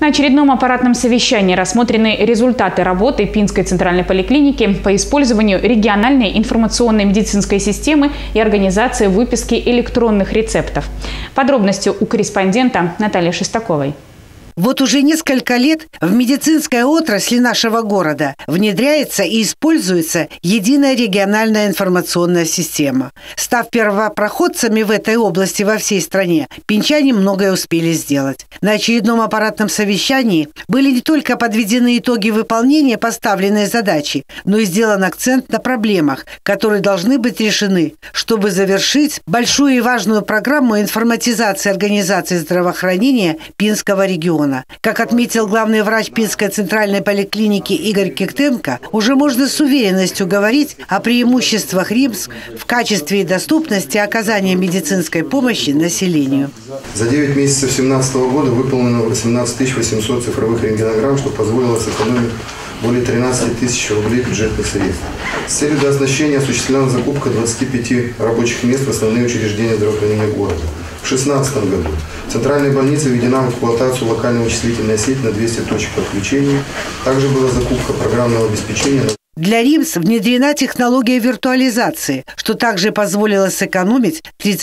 На очередном аппаратном совещании рассмотрены результаты работы Пинской центральной поликлиники по использованию региональной информационной медицинской системы и организации выписки электронных рецептов. Подробности у корреспондента Натальи Шестаковой. Вот уже несколько лет в медицинской отрасли нашего города внедряется и используется единая региональная информационная система. Став первопроходцами в этой области во всей стране, пинчане многое успели сделать. На очередном аппаратном совещании были не только подведены итоги выполнения поставленной задачи, но и сделан акцент на проблемах, которые должны быть решены, чтобы завершить большую и важную программу информатизации организации здравоохранения Пинского региона. Как отметил главный врач Пинской центральной поликлиники Игорь Киктенко, уже можно с уверенностью говорить о преимуществах РИМС в качестве и доступности оказания медицинской помощи населению. За 9 месяцев 2017 года выполнено 18 800 цифровых рентгенограмм, что позволило сэкономить более 13 тысяч рублей бюджетных средств. С целью дооснащения осуществлена закупка 25 рабочих мест в основные учреждения здравоохранения города. В 2016 году в центральной больнице введена в эксплуатацию локальная вычислительная сеть на 200 точек подключения. Также была закупка программного обеспечения. Для РИМС внедрена технология виртуализации, что также позволило сэкономить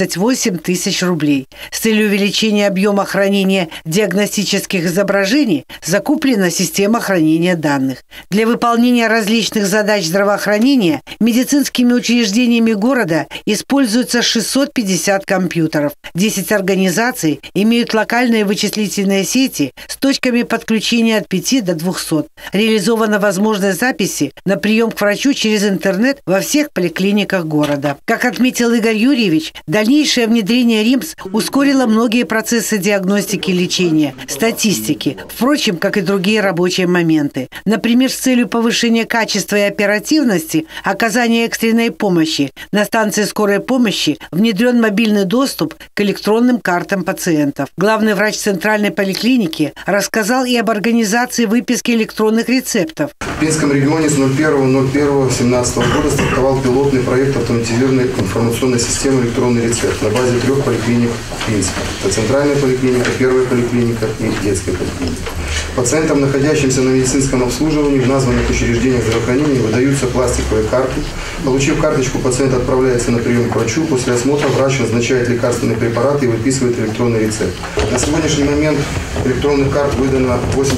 38 тысяч рублей. С целью увеличения объема хранения диагностических изображений закуплена система хранения данных. Для выполнения различных задач здравоохранения медицинскими учреждениями города используются 650 компьютеров. 10 организаций имеют локальные вычислительные сети с точками подключения от 5 до 200. Реализована возможность записи на прием к врачу через интернет во всех поликлиниках города. Как отметил Игорь Юрьевич, дальнейшее внедрение РИМС ускорило многие процессы диагностики и лечения, статистики, впрочем, как и другие рабочие моменты. Например, с целью повышения качества и оперативности оказания экстренной помощи на станции скорой помощи внедрен мобильный доступ к электронным картам пациентов. Главный врач центральной поликлиники рассказал и об организации выписки электронных рецептов. В Пинском регионе с 01.01.2017 года стартовал пилотный проект автоматизированной информационной системы «Электронный рецепт» на базе 3 поликлиник Пинска. Это центральная поликлиника, первая поликлиника и детская поликлиника. Пациентам, находящимся на медицинском обслуживании в названных учреждениях здравоохранения, выдаются пластиковые карты. Получив карточку, пациент отправляется на прием к врачу. После осмотра врач назначает лекарственные препараты и выписывает электронный рецепт. На сегодняшний момент электронных карт выдано 80%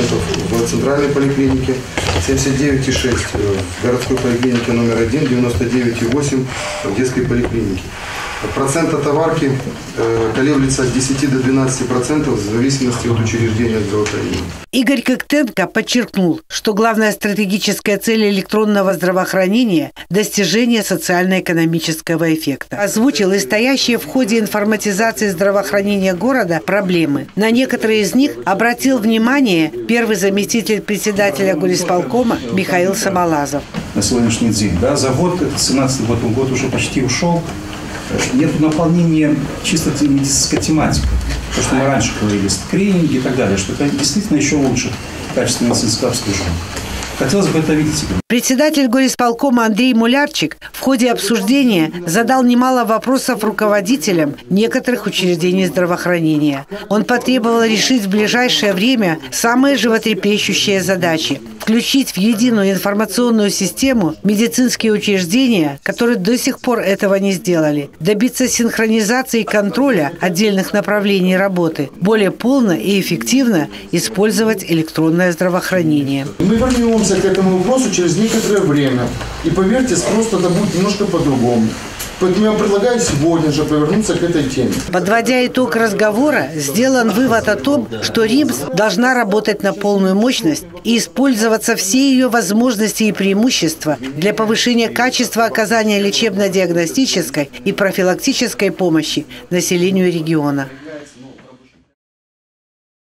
в центральной поликлинике, 79,6% в городской поликлинике номер 1, 99,8% в детской поликлинике. Процент отоварки колеблется от 10 до 12% в зависимости от учреждения здравоохранения. Игорь Киктенко подчеркнул, что главная стратегическая цель электронного здравоохранения – достижение социально-экономического эффекта. Озвучил и стоящие в ходе информатизации здравоохранения города проблемы. На некоторые из них обратил внимание первый заместитель председателя горисполкома Михаил Самолазов. На сегодняшний день, за год, 2017 год уже почти ушел. Нет наполнения чисто медицинской тематикой. То, что мы раньше говорили, скрининги и так далее, что это действительно еще лучше качество медицинского обслуживания. Хотелось бы это видеть. Председатель горисполкома Андрей Мулярчик в ходе обсуждения задал немало вопросов руководителям некоторых учреждений здравоохранения. Он потребовал решить в ближайшее время самые животрепещущие задачи. Включить в единую информационную систему медицинские учреждения, которые до сих пор этого не сделали. Добиться синхронизации и контроля отдельных направлений работы. Более полно и эффективно использовать электронное здравоохранение. Мы вернемся к этому вопросу через некоторое время. И поверьте, спрос тогда будет немножко по-другому. Поэтому я предлагаю сегодня же повернуться к этой теме. Подводя итог разговора, сделан вывод о том, что РИМС должна работать на полную мощность и использоваться все ее возможности и преимущества для повышения качества оказания лечебно-диагностической и профилактической помощи населению региона.